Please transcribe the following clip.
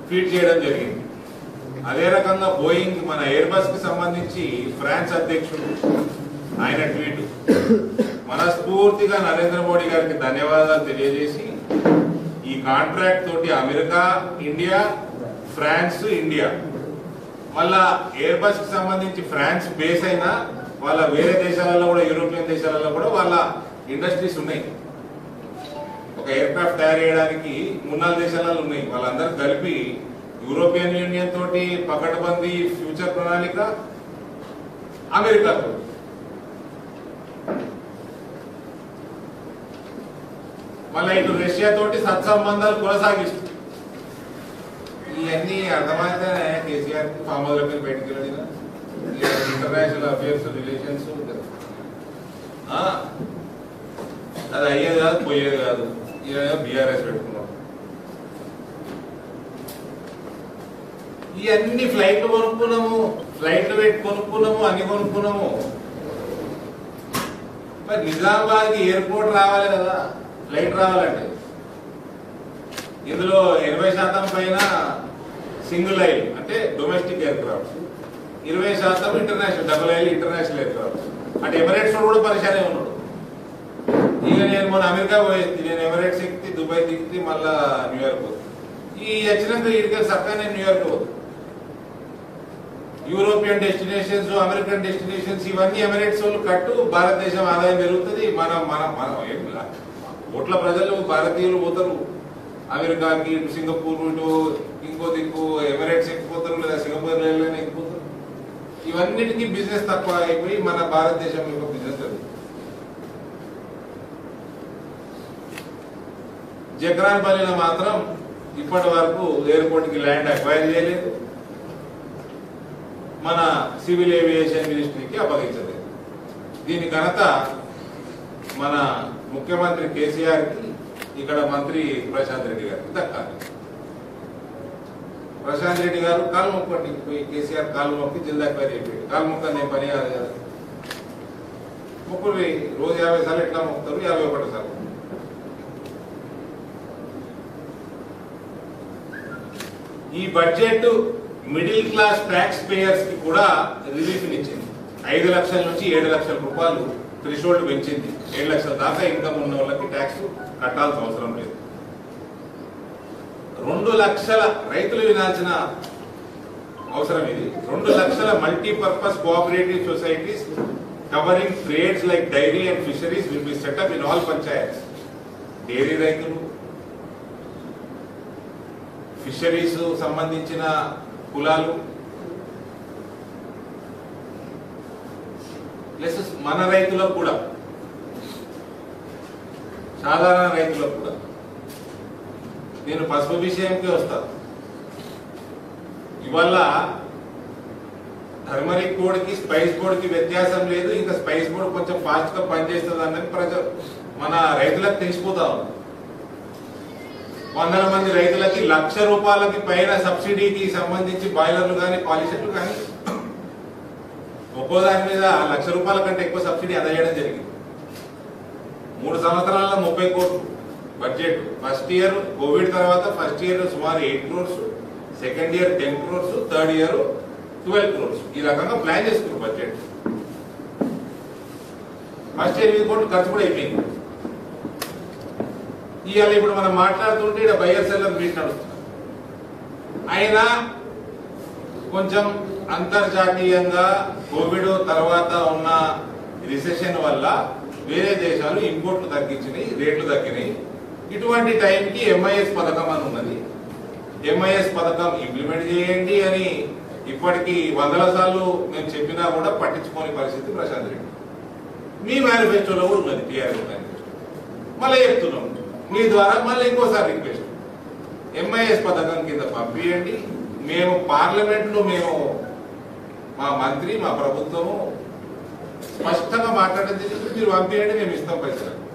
Tweet చేయడం జరిగింది. అదే రకంగా బోయింగ్ మన ఎయిర్ బస్ కి సంబంధించి ఫ్రాన్స్ అధ్యక్షుడు ఆయన ట్వీట్, మనస్ఫూర్తిగా నరేంద్ర మోడీ గారికి ధన్యవాదాలు తెలియజేసి ఈ కాంట్రాక్ట్ తోటి అమెరికా, ఇండియా, ఫ్రాన్స్, ఇండియా మళ్ళా ఎయిర్ బస్ కి సంబంధించి ఫ్రాన్స్ బేస్ అయినా వాళ్ళ వేరే దేశాలలో కూడా, యూరోపియన్ దేశాలలో కూడా వాళ్ళ ఇండస్ట్రీస్ ఉన్నాయి. ఒక ఎయిర్ క్రాఫ్ట్ తయారు చేయడానికి 3-4 దేశాలలో ఉన్నాయి. వాళ్ళందరూ కలిపి యూరోపియన్ యూనియన్ తోటి పకడ్బందీ ఫ్యూచర్ ప్రణాళిక, అమెరికాతో మళ్ళీ ఇటు రష్యా తోటి సత్సంబంధాలు కొనసాగిస్తుంది. ఇవన్నీ అర్థమైతేనే కేసీఆర్ ఫామ్ హౌస్ మీద బయటకు వెళ్ళిన ఇంటర్నేషనల్ అఫేర్స్, రిలేషన్స్ అది అయ్యేది కాదు, పోయేది కాదు. బీఆర్ఎస్ పెట్టుకున్నాం. ఇవన్నీ ఫ్లైట్లు కొనుక్కున్నాము, ఫ్లైట్లు పెట్టి కొనుక్కున్నాము, అన్ని కొనుక్కున్నాము. మరి నిజామాబాద్కి ఎయిర్పోర్ట్ రావాలి కదా, ఫ్లైట్ రావాలంటే ఇందులో 80% పైన సింగిల్ ఐల్ అంటే domestic aircrafts, 20% international double aisle international aircrafts. అంటే ఎమిరేట్స్ కూడా పరిశానే ఉన్నాడు. ఇక నేను మొన్న అమెరికా పోయింది, నేను ఎమిరేట్స్ ఎక్కి దుబాయ్ దిక్కి మళ్ళా న్యూయార్క్ పోతుంది. ఈ వచ్చినాక ఇక్కడికి చక్కగా నేను న్యూయార్క్ పోతుంది. యూరోపియన్ డెస్టినేషన్స్, అమెరికన్ డెస్టినేషన్స్ ఇవన్నీ ఎమిరేట్స్ వాళ్ళు కట్టు, భారతదేశం ఆదాయం పెరుగుతుంది. మనం మనం మనం ఏం కోట్ల ప్రజలు భారతీయులు పోతారు అమెరికాకి, ఇటు సింగపూర్, ఇటు ఇంకో దిక్కు ఎమిరేట్స్ ఎక్కిపోతారు, లేదా సింగపూర్ రైల్వేనే ఎక్కిపోతారు. ఇవన్నిటికీ బిజినెస్ తక్కువ అయిపోయి మన భారతదేశం యొక్క బిజినెస్ జరుగుతుంది. జక్రాన్పల్లిలో మాత్రం ఇప్పటి వరకు ఎయిర్పోర్ట్ కి ల్యాండ్ అక్వైర్ చేయలేదు, మన సివిల్ ఏవియేషన్ మినిస్ట్రీకి అప్పగించలేదు. దీని ఘనత మన ముఖ్యమంత్రి కేసీఆర్ కి, ఇక్కడ మంత్రి ప్రశాంత్ రెడ్డి గారికి దక్కాలి. ప్రశాంత్ రెడ్డి గారు కాలు మొక్కటి పోయి కేసీఆర్ కాలు మొక్కి జిల్లా అక్వైర్ అయిపోయాడు. కాలు మొక్క నేను పని కాదు కదా, మొక్కులు రోజు 50 సార్లు ఎట్లా మొక్కుతారు, 51 సార్లు. ఈ budget middle class taxpayers కి కూడా రిలీఫ్ ఇచ్చింది. 5 లక్షల నుంచి 7 లక్షల రూపాయలు థ్రెషోల్డ్ పెంచింది. 7 లక్షల దాకా ఇన్కమ్ ఉన్న వాళ్ళకి ట్యాక్స్ కట్టాల్సిన అవసరం లేదు. 2 లక్షల రైతులు వినాల్సిన అవసరం ఇది. 2 లక్షల multipurpose cooperative societies covering trades like dairy and fisheries will be set up in all panchayats. Dairy రైతులు, ఫిషరీస్ సంబంధించిన కులాలు, ప్లస్ మన రైతులకు కూడా, సాధారణ రైతులకు కూడా. నేను పసుపు విషయంకే వస్తాను. ఇవాళ టర్మరిక్ కోడ్కి స్పైస్ కోడ్కి వ్యత్యాసం లేదు. ఇంకా స్పైస్ కోడ్ కొంచెం ఫాస్ట్ గా పనిచేస్తుంది అన్నది మన రైతులకు తెలిసిపోతా ఉంది. 100 మంది రైతులకి ₹1,00,000 పైన సబ్సిడీకి సంబంధించి బాయిలర్లు కానీ, పాలిషర్లు కానీ, ఒక్కో దాని మీద ₹1,00,000 కంటే ఎక్కువ సబ్సిడీ అందజేయడం జరిగింది. 3 సంవత్సరాల్లో 30 కోట్లు బడ్జెట్. ఫస్ట్ ఇయర్ కోవిడ్ తర్వాత ఫస్ట్ ఇయర్ సుమారు 8 crores, second year 10 crores, third year 12 crores. ఈ రకంగా ప్లాన్ చేసుకున్నారు బడ్జెట్. ఫస్ట్ ఇయర్ 8 కోట్లు ఖర్చు కూడా అయిపోయింది. ఇవాళ ఇప్పుడు మనం మాట్లాడుతుంటే ఇక్కడ బయర్ సెల్లర్ మీట్ నడుస్తుంది. అయినా కొంచెం అంతర్జాతీయంగా కోవిడ్ తర్వాత ఉన్న రిసెషన్ వల్ల వేరే దేశాలు ఇంపోర్ట్లు తగ్గించినాయి, రేట్లు తగ్గినాయి. ఇటువంటి టైంకి ఎంఐఎస్ పథకం అని ఉన్నది. ఎంఐఎస్ పథకం ఇంప్లిమెంట్ చేయండి అని ఇప్పటికీ 100 సార్లు మేము చెప్పినా కూడా పట్టించుకోని పరిస్థితి ప్రశాంత్ రెడ్డి. మీ మేనిఫెస్టోలో కూడా ఉన్నది, టీఆర్ఎస్ మేనిఫెస్టో. మళ్ళీ చెప్తున్నాం మీ ద్వారా, మళ్ళీ ఇంకోసారి రిక్వెస్ట్, ఎంఐఎస్ పథకం కింద పంపించండి. మేము పార్లమెంట్ లో మా మంత్రి, మా ప్రభుత్వము స్పష్టంగా మాట్లాడేది, మీరు పంపించండి, మేము ఇస్తాం పైసలు.